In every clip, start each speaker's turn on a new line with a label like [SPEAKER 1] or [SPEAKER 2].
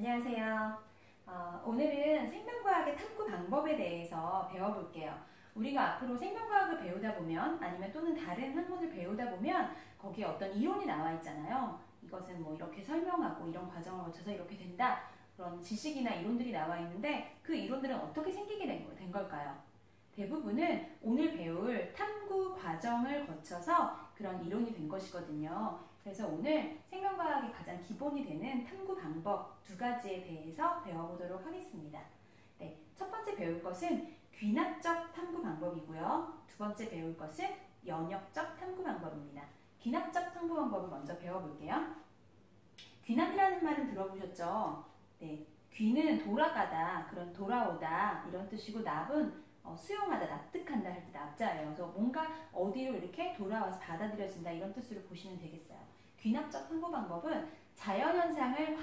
[SPEAKER 1] 안녕하세요. 오늘은 생명과학의 탐구 방법에 대해서 배워볼게요. 우리가 앞으로 생명과학을 배우다 보면 아니면 또는 다른 학문을 배우다 보면 거기에 어떤 이론이 나와 있잖아요. 이것은 뭐 이렇게 설명하고 이런 과정을 거쳐서 이렇게 된다. 그런 지식이나 이론들이 나와 있는데 그 이론들은 어떻게 생기게 된 걸까요? 대부분은 오늘 배울 탐구 과정을 거쳐서 그런 이론이 된 것이거든요. 그래서 오늘 생명과학의 가장 기본이 되는 탐구 방법 두 가지에 대해서 배워보도록 하겠습니다. 네, 첫 번째 배울 것은 귀납적 탐구 방법이고요. 두 번째 배울 것은 연역적 탐구 방법입니다. 귀납적 탐구 방법을 먼저 배워볼게요. 귀납이라는 말은 들어보셨죠? 네, 귀는 돌아가다, 그런 돌아오다 이런 뜻이고 납은 수용하다, 납득한다 할 때 납자예요. 그래서 뭔가 어디로 이렇게 돌아와서 받아들여진다 이런 뜻으로 보시면 되겠어요. 귀납적 탐구 방법은 자연현상을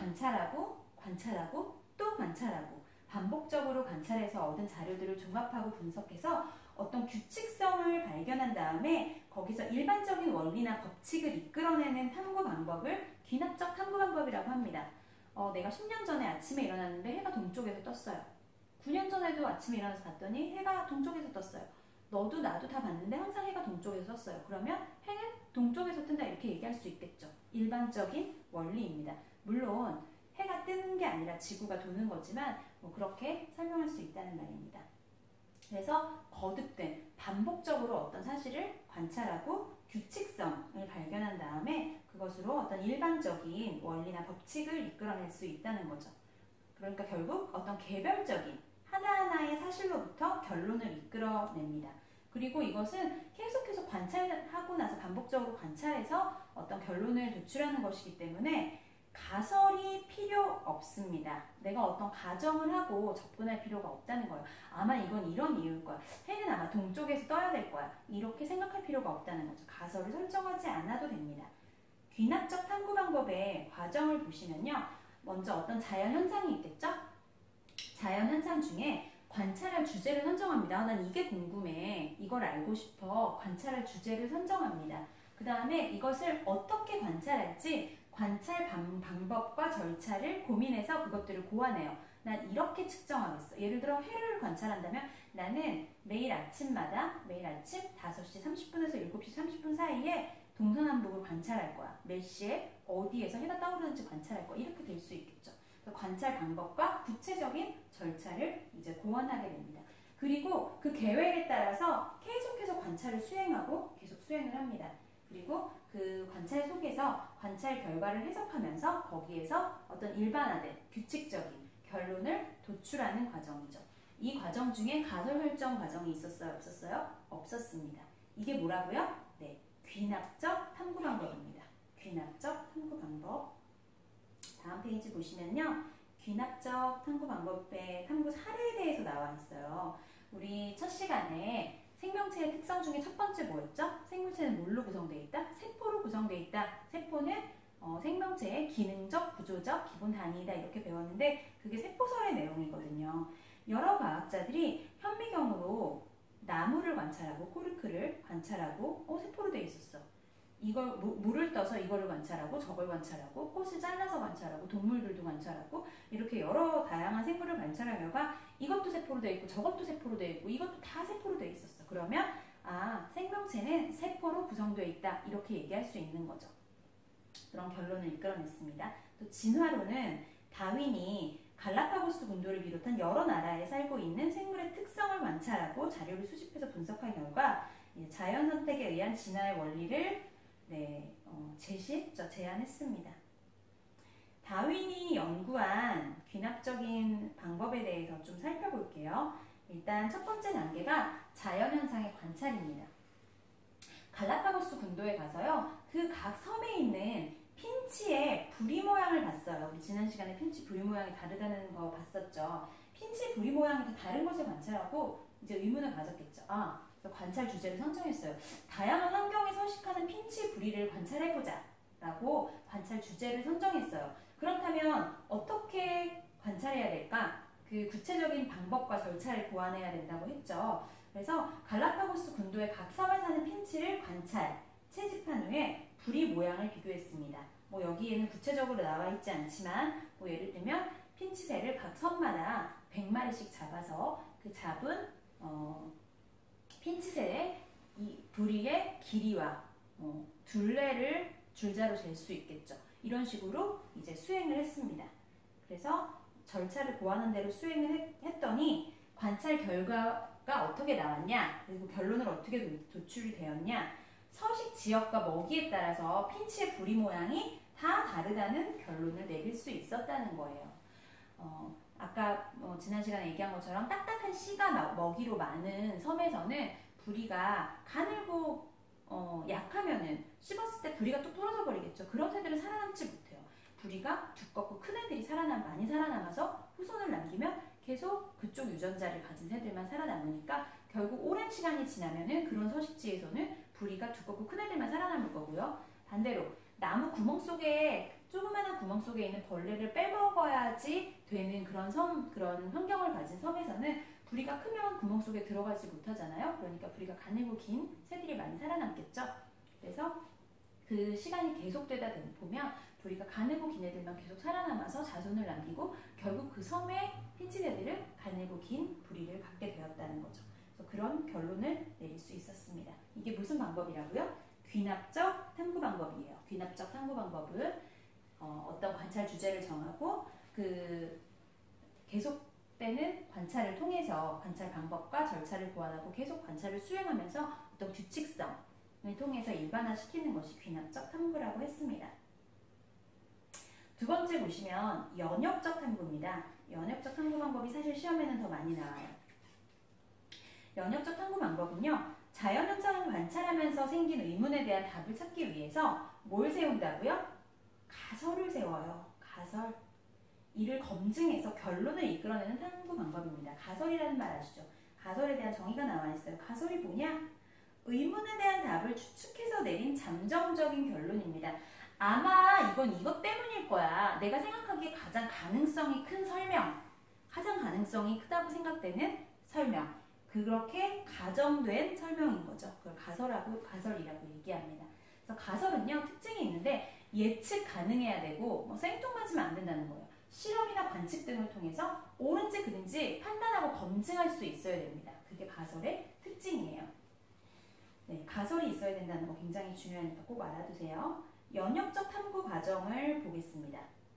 [SPEAKER 1] 관찰하고 또 관찰하고 반복적으로 관찰해서 얻은 자료들을 종합하고 분석해서 어떤 규칙성을 발견한 다음에 거기서 일반적인 원리나 법칙을 이끌어내는 탐구 방법을 귀납적 탐구 방법이라고 합니다. 내가 10년 전에 아침에 일어났는데 해가 동쪽에서 떴어요. 9년 전에도 아침에 일어나서 봤더니 해가 동쪽에서 떴어요. 너도 나도 다 봤는데 항상 해가 동쪽에서 떴어요. 그러면 해는 동쪽에서 뜬다 이렇게 얘기할 수 있겠죠. 일반적인 원리입니다. 물론 해가 뜨는 게 아니라 지구가 도는 거지만 뭐 그렇게 설명할 수 있다는 말입니다. 그래서 거듭된 반복적으로 어떤 사실을 관찰하고 규칙성을 발견한 다음에 그것으로 어떤 일반적인 원리나 법칙을 이끌어낼 수 있다는 거죠. 그러니까 결국 어떤 개별적인 하나하나의 사실로부터 결론을 이끌어냅니다. 그리고 이것은 계속해서 관찰하고 나서 반복적으로 관찰해서 어떤 결론을 도출하는 것이기 때문에 가설이 필요 없습니다. 내가 어떤 가정을 하고 접근할 필요가 없다는 거예요. 아마 이건 이런 이유일 거야. 해는 아마 동쪽에서 떠야 될 거야. 이렇게 생각할 필요가 없다는 거죠. 가설을 설정하지 않아도 됩니다. 귀납적 탐구 방법의 과정을 보시면요. 먼저 어떤 자연 현상이 있겠죠? 자연 현상 중에 관찰할 주제를 선정합니다. 난 이게 궁금해. 이걸 알고 싶어. 관찰할 주제를 선정합니다. 그 다음에 이것을 어떻게 관찰할지 관찰 방법과 절차를 고민해서 그것들을 고안해요. 난 이렇게 측정하겠어. 예를 들어 해를 관찰한다면 나는 매일 아침 5시 30분에서 7시 30분 사이에 동서남북을 관찰할 거야. 몇 시에 어디에서 해가 떠오르는지 관찰할 거야. 이렇게 될 수 있겠죠. 관찰 방법과 구체적인 절차를 이제 고안하게 됩니다. 그리고 그 계획에 따라서 계속해서 관찰을 수행하고 계속 수행을 합니다. 그리고 그 관찰 속에서 관찰 결과를 해석하면서 거기에서 어떤 일반화된 규칙적인 결론을 도출하는 과정이죠. 이 과정 중에 가설 설정 과정이 있었어요? 없었어요? 없었습니다. 이게 뭐라고요? 네, 귀납적 탐구 방법입니다. 귀납적 탐구 방법. 다음 페이지 보시면요. 귀납적 탐구 방법의 탐구 사례에 대해서 나와 있어요. 우리 첫 시간에 생명체의 특성 중에 첫 번째 뭐였죠? 생물체는 뭘로 구성되어 있다? 세포로 구성되어 있다. 세포는 생명체의 기능적, 구조적 기본 단위이다 이렇게 배웠는데 그게 세포설의 내용이거든요. 여러 과학자들이 현미경으로 나무를 관찰하고 코르크를 관찰하고 세포로 되어 있었어. 이걸 물을 떠서 이거를 관찰하고 저걸 관찰하고 꽃을 잘라서 관찰하고 동물들도 관찰하고 이렇게 여러 다양한 생물을 관찰한 결과 이것도 세포로 되어 있고 저것도 세포로 되어 있고 이것도 다 세포로 되어 있었어. 그러면 생명체는 세포로 구성되어 있다 이렇게 얘기할 수 있는 거죠. 그런 결론을 이끌어냈습니다. 또 진화론은 다윈이 갈라파고스 군도를 비롯한 여러 나라에 살고 있는 생물의 특성을 관찰하고 자료를 수집해서 분석한 결과 자연 선택에 의한 진화의 원리를 제안했습니다. 다윈이 연구한 귀납적인 방법에 대해서 좀 살펴볼게요. 일단 첫 번째 단계가 자연현상의 관찰입니다. 갈라파고스 군도에 가서요. 그 각 섬에 있는 핀치의 부리 모양을 봤어요. 우리 지난 시간에 핀치 부리 모양이 다르다는 거 봤었죠. 핀치 부리 모양이 다 다른 것을 관찰하고 이제 의문을 가졌겠죠. 관찰 주제를 선정했어요. 다양한 환경에 서식하는 핀치 부리를 관찰해보자 라고 관찰 주제를 선정했어요. 그렇다면 어떻게 관찰해야 될까? 그 구체적인 방법과 절차를 고안해야 된다고 했죠. 그래서 갈라파고스 군도의 각 섬에 사는 핀치를 채집한 후에 부리 모양을 비교했습니다. 여기에는 구체적으로 나와 있지 않지만 예를 들면 섬마다 100마리씩 잡아서 그 잡은 핀칫에 이 부리의 길이와 둘레를 줄자로 잴 수 있겠죠. 이런 식으로 이제 수행을 했습니다. 그래서 절차를 고하는 대로 수행을 했더니 관찰 결과가 어떻게 나왔냐, 그리고 결론을 어떻게 도출이 되었냐, 서식 지역과 먹이에 따라서 핀치의 부리 모양이 다 다르다는 결론을 내릴 수 있었다는 거예요. 아까 지난 시간에 얘기한 것처럼 딱딱한 씨가 먹이로 많은 섬에서는 부리가 가늘고 약하면은 씹었을 때 부리가 뚝 떨어져 버리겠죠. 그런 새들은 살아남지 못해요. 부리가 두껍고 큰 애들이 많이 살아남아서 후손을 남기면 계속 그쪽 유전자를 가진 새들만 살아남으니까 결국 오랜 시간이 지나면은 그런 서식지에서는 부리가 두껍고 큰 애들만 살아남을 거고요. 반대로 나무 구멍 속에, 조그마한 구멍 속에 있는 벌레를 빼먹어야지 되는 그런 환경을 가진 섬에서는 부리가 크면 구멍 속에 들어가지 못하잖아요. 그러니까 부리가 가늘고 긴 새들이 많이 살아남겠죠. 그래서 그 시간이 계속되다 보면 부리가 가늘고 긴 애들만 계속 살아남아서 자손을 남기고 결국 그 섬의 핀칫 애들은 가늘고 긴 부리를 갖게 되었다는 거죠. 그래서 그런 결론을 내릴 수 있었습니다. 이게 무슨 방법이라고요? 귀납적 탐구 방법이에요. 귀납적 탐구 방법은 어떤 관찰 주제를 정하고 그 계속되는 관찰을 통해서 관찰 방법과 절차를 고안하고 계속 관찰을 수행하면서 어떤 규칙성을 통해서 일반화시키는 것이 귀납적 탐구라고 했습니다. 두 번째 보시면 연역적 탐구입니다. 연역적 탐구 방법이 사실 시험에는 더 많이 나와요. 연역적 탐구 방법은요, 자연 현상을 관찰하면서 생긴 의문에 대한 답을 찾기 위해서 뭘 세운다고요? 가설을 세워요. 가설. 이를 검증해서 결론을 이끌어내는 탐구 방법입니다. 가설이라는 말 아시죠? 가설에 대한 정의가 나와 있어요. 가설이 뭐냐? 의문에 대한 답을 추측해서 내린 잠정적인 결론입니다. 아마 이건 이것 때문일 거야. 내가 생각하기에 가장 가능성이 큰 설명, 가장 가능성이 크다고 생각되는 설명, 그렇게 가정된 설명인 거죠. 그걸 가설이라고 얘기합니다. 그래서 가설은요, 특징이 있는데 예측 가능해야 되고 생뚱맞으면 안 된다는 거예요. 실험이나 관측 등을 통해서 옳은지 그른지 판단하고 검증할 수 있어야 됩니다. 그게 가설의 특징이에요. 네, 가설이 있어야 된다는 거 굉장히 중요하니까 꼭 알아두세요. 연역적 탐구 과정을 보겠습니다.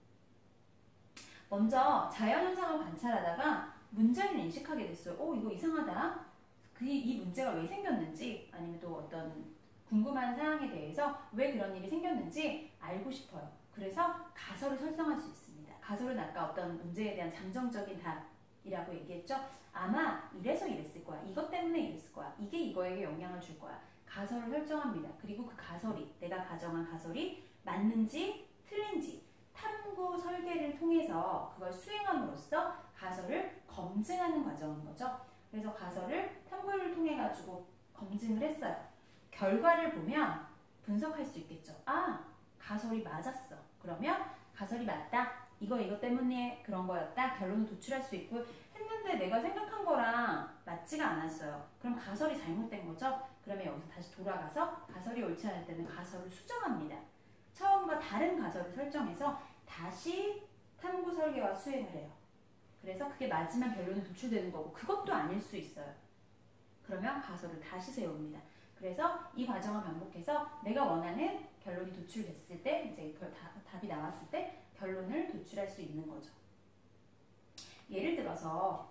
[SPEAKER 1] 먼저 자연현상을 관찰하다가 문제를 인식하게 됐어요. 이거 이상하다. 이 문제가 왜 생겼는지, 아니면 또 어떤 궁금한 사항에 대해서 왜 그런 일이 생겼는지 알고 싶어요. 그래서 가설을 설정할 수 있습니다. 가설은 아까 어떤 문제에 대한 잠정적인 답이라고 얘기했죠. 아마 이래서 이랬을 거야. 이것 때문에 이랬을 거야. 이게 이거에게 영향을 줄 거야. 가설을 설정합니다. 그리고 그 가설이, 내가 가정한 가설이 맞는지 틀린지 탐구 설계를 통해서 그걸 수행함으로써 가설을 검증하는 과정인 거죠. 그래서 가설을 탐구를 통해 가지고 검증을 했어요. 결과를 보면 분석할 수 있겠죠. 가설이 맞았어. 그러면 가설이 맞다. 이것 때문에 그런 거였다. 결론을 도출할 수 있고, 했는데 내가 생각한 거랑 맞지가 않았어요. 그럼 가설이 잘못된 거죠. 그러면 여기서 다시 돌아가서 가설이 옳지 않을 때는 가설을 수정합니다. 처음과 다른 가설을 설정해서 다시 탐구 설계와 수행을 해요. 그래서 그게 맞으면 결론이 도출되는 거고, 그것도 아닐 수 있어요. 그러면 가설을 다시 세웁니다. 그래서 이 과정을 반복해서 내가 원하는 결론이 도출됐을 때, 이제 답이 나왔을 때 결론을 도출할 수 있는 거죠. 예를 들어서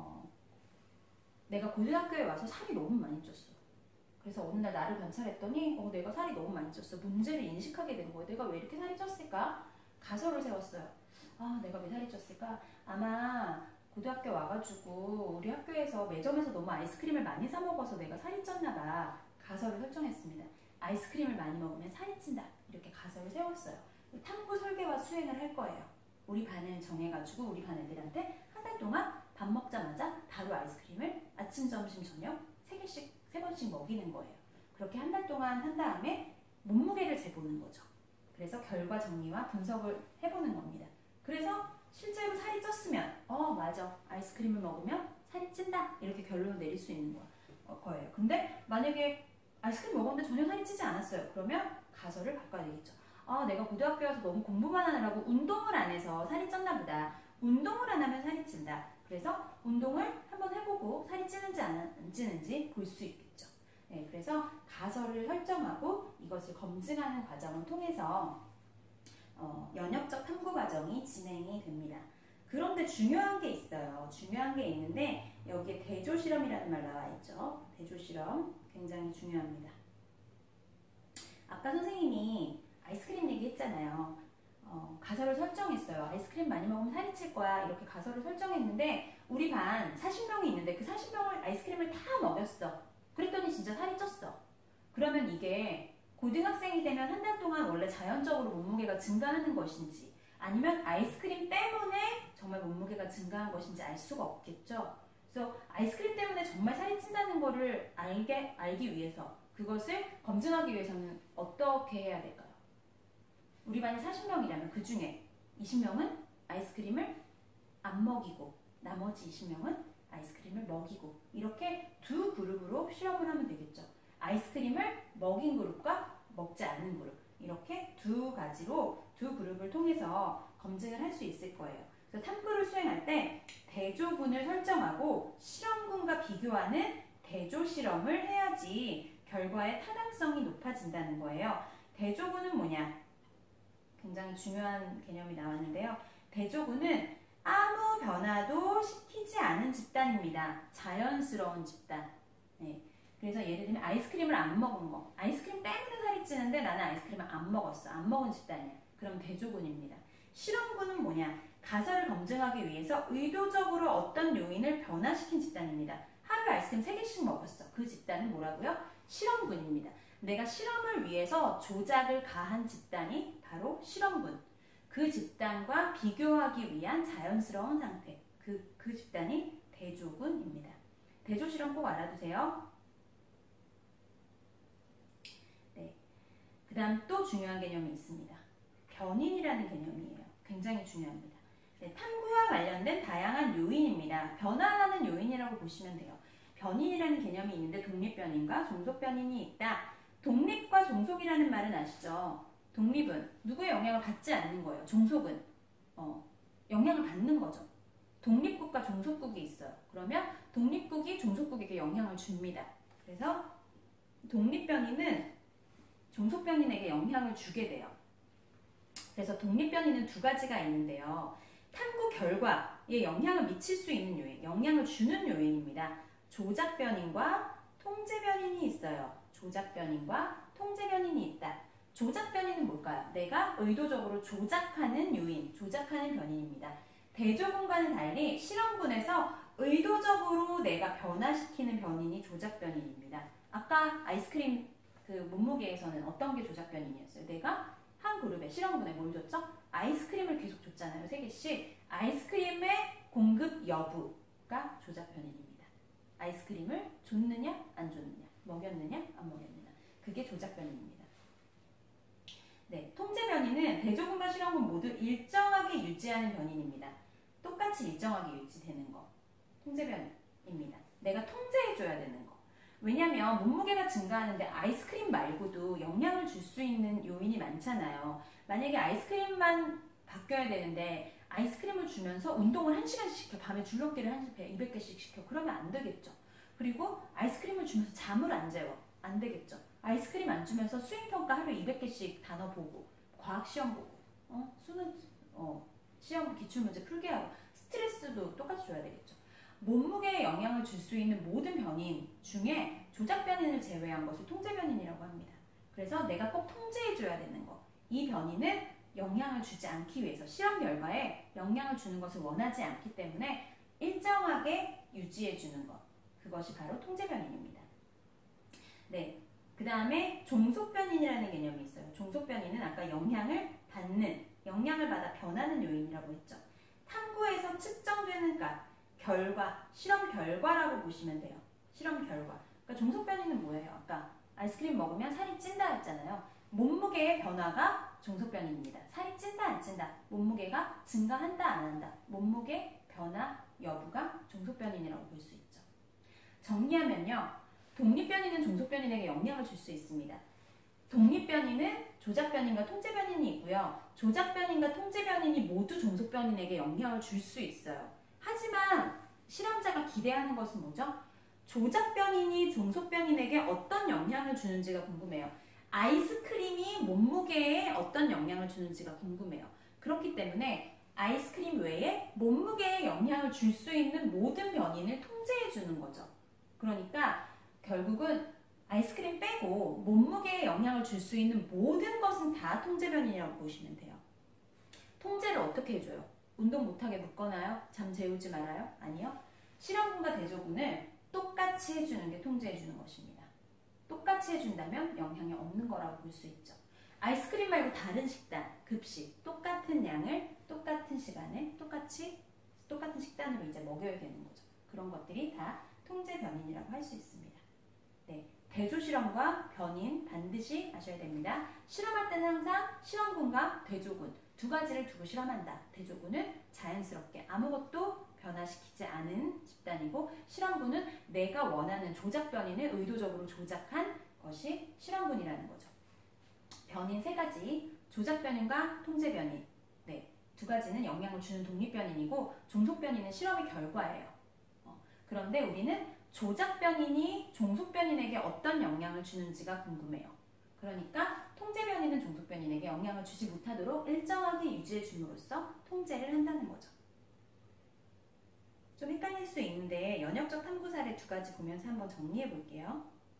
[SPEAKER 1] 내가 고등학교에 와서 살이 너무 많이 쪘어. 그래서 어느 날 나를 관찰했더니 내가 살이 너무 많이 쪘어. 문제를 인식하게 된 거예요. 내가 왜 이렇게 살이 쪘을까? 가설을 세웠어요. 내가 왜 살이 쪘을까? 아마 고등학교 와가지고 우리 학교에서 매점에서 너무 아이스크림을 많이 사 먹어서 내가 살이 쪘나 봐. 가설을 설정했습니다. 아이스크림을 많이 먹으면 살이 찐다. 이렇게 가설을 세웠어요. 탐구 설계와 수행을 할 거예요. 우리 반을 정해가지고 우리 반 애들한테 한 달 동안 밥 먹자마자 바로 아이스크림을 아침, 점심, 저녁 3번씩 먹이는 거예요. 그렇게 한 달 동안 한 다음에 몸무게를 재보는 거죠. 그래서 결과 정리와 분석을 해보는 겁니다. 그래서 실제로 살이 쪘으면 맞아. 아이스크림을 먹으면 살이 찐다. 이렇게 결론을 내릴 수 있는 거예요. 근데 만약에 아이스크림 먹었는데 전혀 살이 찌지 않았어요. 그러면 가설을 바꿔야 되겠죠. 내가 고등학교에 와서 너무 공부만 하느라고 운동을 안 해서 살이 쪘나 보다. 운동을 안 하면 살이 찐다. 그래서 운동을 한번 해보고 살이 찌는지 안 찌는지 볼 수 있겠죠. 네, 그래서 가설을 설정하고 이것을 검증하는 과정을 통해서 연역적 탐구 과정이 진행이 됩니다. 그런데 중요한 게 있어요. 중요한 게 있는데 여기에 대조실험이라는 말 나와 있죠. 대조실험 굉장히 중요합니다. 아까 선생님이 아이스크림 얘기했잖아요. 가설을 설정했어요. 아이스크림 많이 먹으면 살이 찔 거야. 이렇게 가설을 설정했는데 우리 반 40명이 있는데 그 40명을 아이스크림을 다 먹였어. 그랬더니 진짜 살이 쪘어. 그러면 이게 고등학생이 되면 한 달 동안 원래 자연적으로 몸무게가 증가하는 것인지 아니면 아이스크림 때문에 정말 몸무게가 증가한 것인지 알 수가 없겠죠. 그래서 아이스크림 때문에 정말 살이 찐다는 거를 알기 위해서 그것을 검증하기 위해서는 어떻게 해야 될까요? 우리 반이 40명이라면 그 중에 20명은 아이스크림을 안 먹이고 나머지 20명은 아이스크림을 먹이고 이렇게 두 그룹으로 실험을 하면 되겠죠. 아이스크림을 먹인 그룹과 먹지 않은 그룹 이렇게 두 가지로 두 그룹을 통해서 검증을 할 수 있을 거예요. 그래서 탐구를 수행할 때 대조군을 설정하고 실험군과 비교하는 대조 실험을 해야지 결과의 타당성이 높아진다는 거예요. 대조군은 뭐냐? 굉장히 중요한 개념이 나왔는데요. 대조군은 아무 변화도 시키지 않은 집단입니다. 자연스러운 집단. 네. 그래서 예를 들면 아이스크림을 안 먹은 거. 아이스크림 때문에 살이 찌는데 나는 아이스크림을 안 먹었어. 안 먹은 집단이야. 그럼 대조군입니다. 실험군은 뭐냐? 가설을 검증하기 위해서 의도적으로 어떤 요인을 변화시킨 집단입니다. 하루에 아이스크림 3개씩 먹었어. 그 집단은 뭐라고요? 실험군입니다. 내가 실험을 위해서 조작을 가한 집단이 바로 실험군. 그 집단과 비교하기 위한 자연스러운 상태. 그 집단이 대조군입니다. 대조실험 꼭 알아두세요. 네. 그 다음 또 중요한 개념이 있습니다. 변인이라는 개념이에요. 굉장히 중요합니다. 네, 탐구와 관련된 다양한 요인입니다. 변화하는 요인이라고 보시면 돼요. 변인이라는 개념이 있는데 독립변인과 종속변인이 있다. 독립과 종속이라는 말은 아시죠? 독립은 누구의 영향을 받지 않는 거예요. 종속은 영향을 받는 거죠. 독립국과 종속국이 있어요. 그러면 독립국이 종속국에게 영향을 줍니다. 그래서 독립변인은 종속변인에게 영향을 주게 돼요. 그래서 독립변인은 두 가지가 있는데요. 탐구 결과에 영향을 미칠 수 있는 요인, 영향을 주는 요인입니다. 조작변인과 통제변인이 있어요. 조작변인과 통제변인이 있다. 조작변인은 뭘까요? 내가 의도적으로 조작하는 요인, 조작하는 변인입니다. 대조군과는 달리 실험군에서 의도적으로 내가 변화시키는 변인이 조작변인입니다. 아까 아이스크림 그 몸무게에서는 어떤 게 조작변인이었어요? 내가 한 그룹에 실험군에 뭘 줬죠? 아이스크림을 계속 줬잖아요. 3개씩. 아이스크림의 공급 여부가 조작변인입니다. 아이스크림을 줬느냐 안 줬느냐, 먹였느냐 안 먹였느냐, 그게 조작변인입니다. 네, 통제변인은 대조군과 실험군 모두 일정하게 유지하는 변인입니다. 똑같이 일정하게 유지되는 거 통제변인입니다. 내가 통제해줘야 되는 거. 왜냐면 몸무게가 증가하는데 아이스크림 말고도 영향을 줄 수 있는 요인이 많잖아요. 만약에 아이스크림만 바뀌어야 되는데 아이스크림을 주면서 운동을 1시간씩 시켜, 밤에 줄넘기를 200개씩 시켜. 그러면 안 되겠죠. 그리고 아이스크림을 주면서 잠을 안 재워. 안 되겠죠. 아이스크림 안 주면서 수행평가 하루에 200개씩 단어 보고, 과학시험 보고, 수능 시험 기출문제 풀게 하고, 스트레스도 똑같이 줘야 되겠죠. 몸무게에 영향을 줄 수 있는 모든 변인 중에 조작변인을 제외한 것을 통제변인이라고 합니다. 그래서 내가 꼭 통제해줘야 되는 거. 이 변인은 영향을 주지 않기 위해서 실험 결과에 영향을 주는 것을 원하지 않기 때문에 일정하게 유지해주는 것. 그것이 바로 통제변인입니다. 네, 그 다음에 종속변인이라는 개념이 있어요. 종속변인은 아까 영향을 받는, 영향을 받아 변하는 요인이라고 했죠. 탐구에서 측정되는 값, 결과, 실험 결과라고 보시면 돼요. 실험 결과. 그러니까 종속변인은 뭐예요? 아까 아이스크림 먹으면 살이 찐다 했잖아요. 몸무게의 변화가 종속변인입니다. 살이 찐다 안 찐다, 몸무게가 증가한다 안 한다, 몸무게 변화 여부가 종속변인이라고 볼 수 있죠. 정리하면요, 독립변인은 종속변인에게 영향을 줄 수 있습니다. 독립변인은 조작변인과 통제변인이 있고요. 조작변인과 통제변인이 모두 종속변인에게 영향을 줄 수 있어요. 하지만 실험자가 기대하는 것은 뭐죠? 조작변인이 종속변인에게 어떤 영향을 주는지가 궁금해요. 아이스크림이 몸무게에 어떤 영향을 주는지가 궁금해요. 그렇기 때문에 아이스크림 외에 몸무게에 영향을 줄 수 있는 모든 변인을 통제해 주는 거죠. 그러니까 결국은 아이스크림 빼고 몸무게에 영향을 줄 수 있는 모든 것은 다 통제 변인이라고 보시면 돼요. 통제를 어떻게 해줘요? 운동 못하게 묶어놔요? 잠 재우지 말아요? 아니요. 실험군과 대조군을 똑같이 해주는 게 통제해주는 것입니다. 똑같이 해준다면 영향이 없는 거라고 볼 수 있죠. 아이스크림 말고 다른 식단, 급식, 똑같은 양을 똑같은 시간에 똑같은 식단으로 이제 먹여야 되는 거죠. 그런 것들이 다 통제 변인이라고 할 수 있습니다. 네, 대조 실험과 변인 반드시 아셔야 됩니다. 실험할 때는 항상 실험군과 대조군 두 가지를 두고 실험한다. 대조군은 자연스럽게 아무것도 변화시키지 않은 집단이고, 실험군은 내가 원하는 조작 변인을 의도적으로 조작한 것이 실험군이라는 거죠. 변인 세 가지, 조작 변인과 통제 변인. 네, 두 가지는 영향을 주는 독립 변인이고, 종속 변인은 실험의 결과예요. 그런데 우리는 조작 변인이 종속 변인에게 어떤 영향을 주는지가 궁금해요. 그러니까 통제 변인은 종속 변인에게 영향을 주지 못하도록 일정하게 유지해 줌으로써 통제를 한다는 거죠. 좀 헷갈릴 수 있는데 연역적 탐구 사례 두 가지 보면서 한번 정리해 볼게요.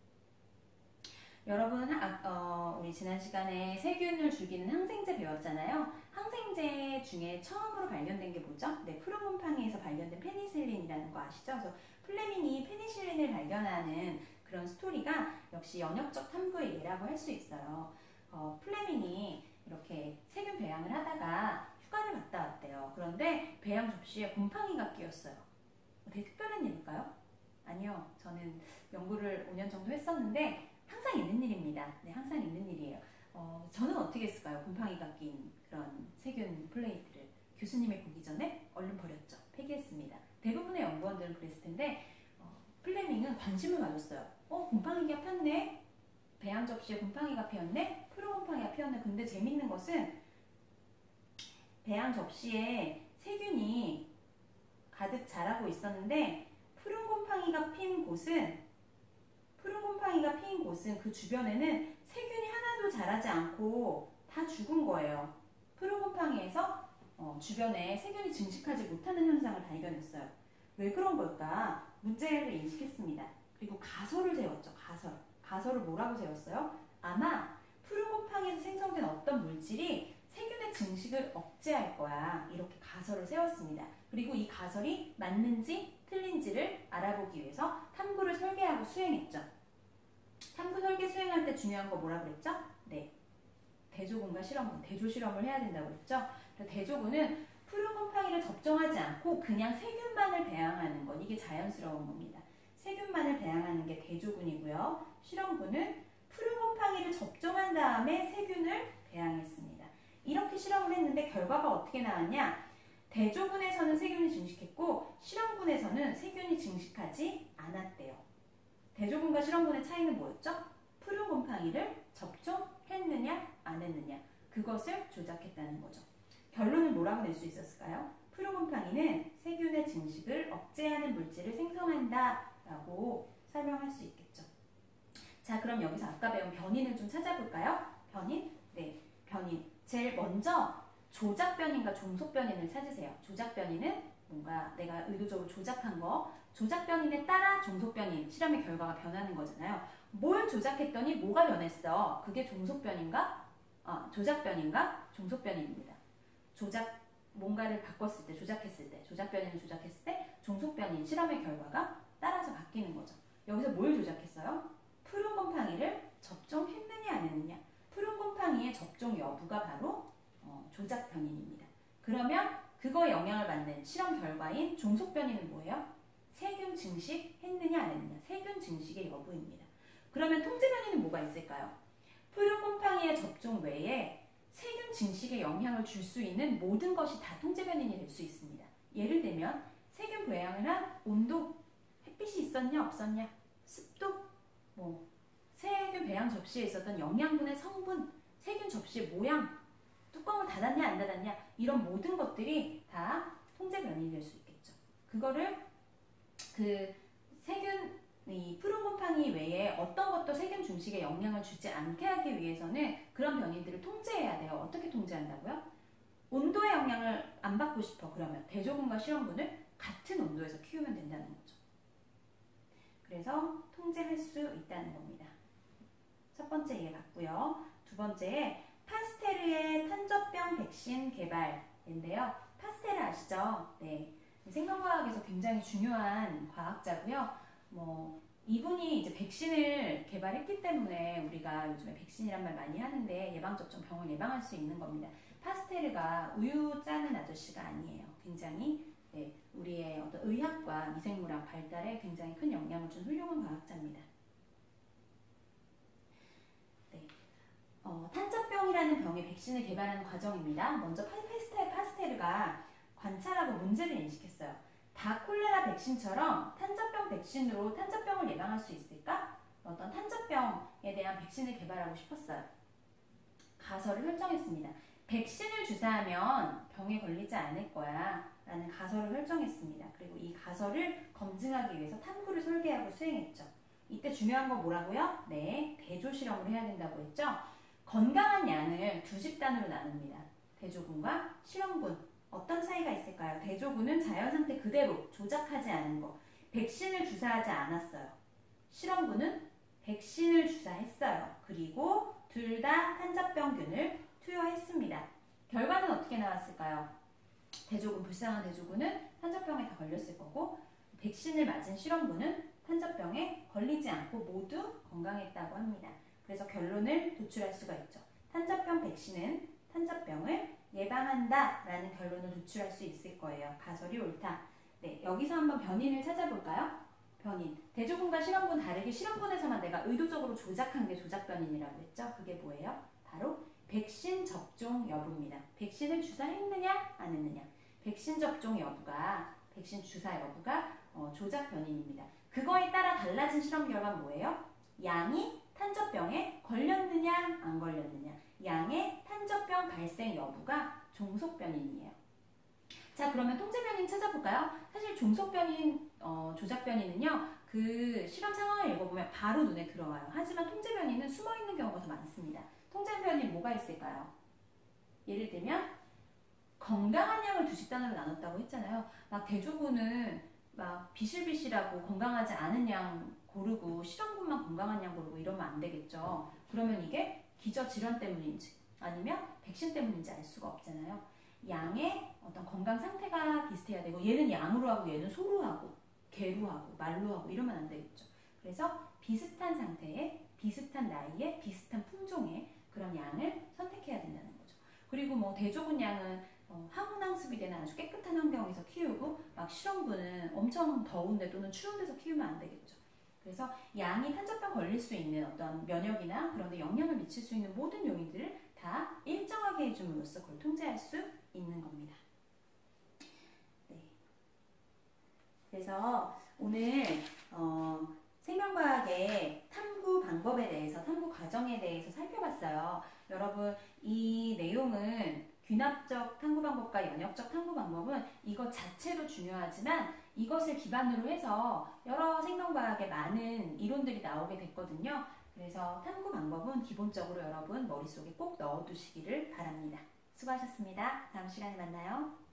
[SPEAKER 1] 여러분, 우리 지난 시간에 세균을 죽이는 항생제 배웠잖아요. 항생제 중에 처음으로 발견된 게 뭐죠? 네, 프로곰팡이에서 발견된 페니실린이라는 거 아시죠? 그래서 플레밍이 페니실린을 발견하는 그런 스토리가 역시 연역적 탐구의 예라고 할 수 있어요. 플레밍이 이렇게 세균 배양을 하다가 휴가를 갔다 왔대요. 그런데 배양 접시에 곰팡이가 끼었어요. 되게 특별한 일일까요? 아니요. 저는 연구를 5년 정도 했었는데 항상 있는 일입니다. 네, 항상 있는 일이에요. 저는 어떻게 했을까요? 곰팡이가 낀 그런 세균 플레이트를 교수님이 보기 전에 얼른 버렸죠. 폐기했습니다. 대부분의 연구원들은 그랬을 텐데 플레밍은 관심을 가졌어요. 곰팡이가 폈네? 배양 접시에 곰팡이가 피었네? 프로곰팡이가 피었네? 근데 재밌는 것은 배양 접시에 세균이 가득 자라고 있었는데 푸른 곰팡이가 핀 곳은 그 주변에는 세균이 하나도 자라지 않고 다 죽은 거예요. 푸른 곰팡이에서 주변에 세균이 증식하지 못하는 현상을 발견했어요. 왜 그런 걸까? 문제를 인식했습니다. 그리고 가설을 세웠죠. 가설을 뭐라고 세웠어요? 아마 푸른 곰팡이에서 생성된 어떤 물질이 세균의 증식을 억제할 거야. 이렇게 가설을 세웠습니다. 그리고 이 가설이 맞는지 틀린지를 알아보기 위해서 탐구를 설계하고 수행했죠. 탐구 설계 수행할 때 중요한 거 뭐라 그랬죠? 네, 대조군과 실험군, 대조 실험을 해야 된다고 그랬죠. 대조군은 푸른 곰팡이를 접종하지 않고 그냥 세균만을 배양하는 건 이게 자연스러운 겁니다. 세균만을 배양하는 게 대조군이고요. 실험군은 푸른 곰팡이를 접종한 다음에 세균을 배양했습니다. 이렇게 실험을 했는데 결과가 어떻게 나왔냐? 대조군에서는 세균이 증식했고 실험군에서는 세균이 증식하지 않았대요. 대조군과 실험군의 차이는 뭐였죠? 푸른 곰팡이를 접종했느냐 안 했느냐, 그것을 조작했다는 거죠. 결론은 뭐라고 낼 수 있었을까요? 푸른 곰팡이는 세균의 증식을 억제하는 물질을 생성한다 라고 설명할 수 있겠죠. 자, 그럼 여기서 아까 배운 변인을 좀 찾아볼까요? 변인? 네, 변인. 제일 먼저 조작 변인과 종속 변인을 찾으세요. 조작 변인은 뭔가 내가 의도적으로 조작한 거, 조작 변인에 따라 종속 변인, 실험의 결과가 변하는 거잖아요. 뭘 조작했더니 뭐가 변했어? 그게 종속 변인가? 조작 변인가? 종속 변인입니다. 뭔가를 바꿨을 때, 조작했을 때, 조작 변인을 조작했을 때 종속 변인, 실험의 결과가 따라서 바뀌는 거죠. 여기서 뭘 조작했어요? 푸른 곰팡이를 접종했느냐 안 했느냐. 푸른 곰팡이의 접종 여부가 바로 조작 변인입니다. 그러면 그거에 영향을 받는 실험 결과인 종속 변인은 뭐예요? 세균 증식했느냐 안 했느냐. 세균 증식의 여부입니다. 그러면 통제 변인은 뭐가 있을까요? 푸른 곰팡이의 접종 외에 세균 증식에 영향을 줄 수 있는 모든 것이 다 통제 변인이 될 수 있습니다. 예를 들면 세균 배양을 한 온도, 햇빛이 있었냐 없었냐, 습도, 세균 배양 접시에 있었던 영양분의 성분, 세균 접시의 모양, 뚜껑을 닫았냐 안 닫았냐, 이런 모든 것들이 다 통제 변인이 될 수 있겠죠. 그거를 그 세균, 이 푸른 곰팡이 외에 어떤 것도 세균 중식에 영향을 주지 않게 하기 위해서는 그런 변이들을 통제해야 돼요. 어떻게 통제한다고요? 온도의 영향을 안 받고 싶어. 그러면 대조군과 실험군을 같은 온도에서 키우면 된다는 거죠. 그래서 통제할 수 있다는 겁니다. 첫 번째 이해 갔고요. 두 번째, 파스테르의 탄저병 백신 개발인데요. 파스테르 아시죠? 네. 생명과학에서 굉장히 중요한 과학자고요. 이분이 이제 백신을 개발했기 때문에 우리가 요즘에 백신이란 말 많이 하는데 예방접종 병을 예방할 수 있는 겁니다. 파스테르가 우유 짜는 아저씨가 아니에요. 굉장히 우리의 어떤 의학과 미생물학 발달에 굉장히 큰 영향을 준 훌륭한 과학자입니다. 네. 탄저병이라는 병의 백신을 개발하는 과정입니다. 먼저 파스테르가 관찰하고 문제를 인식했어요. 닭 콜레라 백신처럼 탄저병 백신으로 탄저병을 예방할 수 있을까? 어떤 탄저병에 대한 백신을 개발하고 싶었어요. 가설을 설정했습니다. 백신을 주사하면 병에 걸리지 않을 거야 라는 가설을 설정했습니다. 그리고 이 가설을 검증하기 위해서 탐구를 설계하고 수행했죠. 이때 중요한 건 뭐라고요? 네, 대조 실험을 해야 된다고 했죠. 건강한 양을 두 집단으로 나눕니다. 대조군과 실험군. 어떤 차이가 있을까요? 대조군은 자연상태 그대로 조작하지 않은 거. 백신을 주사하지 않았어요. 실험군은 백신을 주사했어요. 그리고 둘 다 탄저병균을 투여했습니다. 결과는 어떻게 나왔을까요? 불쌍한 대조군은 탄저병에 다 걸렸을 거고, 백신을 맞은 실험군은 탄저병에 걸리지 않고 모두 건강했다고 합니다. 그래서 결론을 도출할 수가 있죠. 탄저병 백신은 탄저병을 예방한다 라는 결론을 도출할 수 있을 거예요. 가설이 옳다. 네, 여기서 한번 변인을 찾아볼까요? 변인. 대조군과 실험군 다르게 실험군에서만 내가 의도적으로 조작한 게 조작 변인이라고 했죠. 그게 뭐예요? 바로 백신 접종 여부입니다. 백신을 주사했느냐 안 했느냐. 백신 접종 여부가, 백신 주사 여부가 조작 변인입니다. 그거에 따라 달라진 실험 결과는 뭐예요? 양이 탄저병에 걸렸느냐 안 걸렸느냐. 양의 탄저병 발생 여부가 종속 변인이에요. 자, 그러면 통제 변인 찾아볼까요? 사실 종속 변인, 조작 변인은요, 그 실험 상황을 읽어보면 바로 눈에 들어와요. 하지만 통제 변인은 숨어 있는 경우가 더 많습니다. 통제 변인 뭐가 있을까요? 예를 들면 건강한 양을 두 집단으로 나눴다고 했잖아요. 막 대조군은 막 비실비실하고 건강하지 않은 양 고르고 실험군만 건강한 양 고르고 이러면 안 되겠죠. 그러면 이게 기저질환 때문인지 아니면 백신 때문인지 알 수가 없잖아요. 양의 어떤 건강 상태가 비슷해야 되고, 얘는 양으로 하고 얘는 소로 하고 개로 하고 말로 하고 이러면 안 되겠죠. 그래서 비슷한 상태에 비슷한 나이에 비슷한 품종의 그런 양을 선택해야 된다는 거죠. 그리고 대조군 양은 항온항습이 되는 아주 깨끗한 환경에서 키우고, 막 실험군은 엄청 더운데 또는 추운 데서 키우면 안 되겠죠. 그래서 양이 탄저병 걸릴 수 있는 어떤 면역이나 그런 데 영향을 미칠 수 있는 모든 요인들을 다 일정하게 해줌으로써 그걸 통제할 수 있는 겁니다. 네. 그래서 오늘 생명과학의 탐구 방법에 대해서, 탐구 과정에 대해서 살펴봤어요. 여러분, 이 내용은 귀납적 탐구 방법과 연역적 탐구 방법은 이것 자체도 중요하지만 이것을 기반으로 해서 여러 생명과학의 많은 이론들이 나오게 됐거든요. 그래서 탐구 방법은 기본적으로 여러분 머릿속에 꼭 넣어두시기를 바랍니다. 수고하셨습니다. 다음 시간에 만나요.